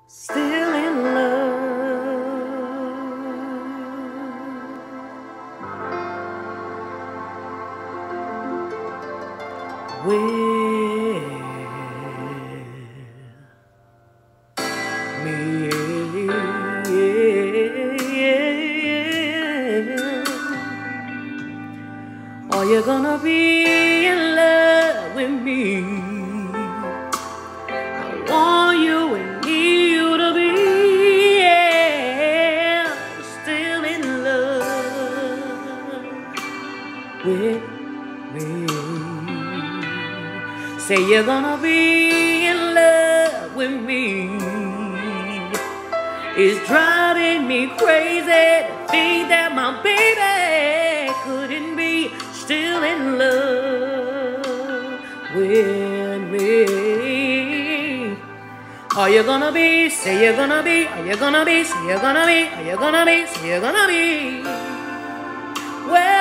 still in love with me. Are you gonna be in love with me? I want you and need you to be, yeah, still in love with me. Say you're gonna be in love with me. It's driving me crazy to think that my baby couldn't be still in love with me. Are you gonna be? Say you're gonna be. Are you gonna be? Say you're gonna be. Are you gonna be? Say you're gonna be. Well,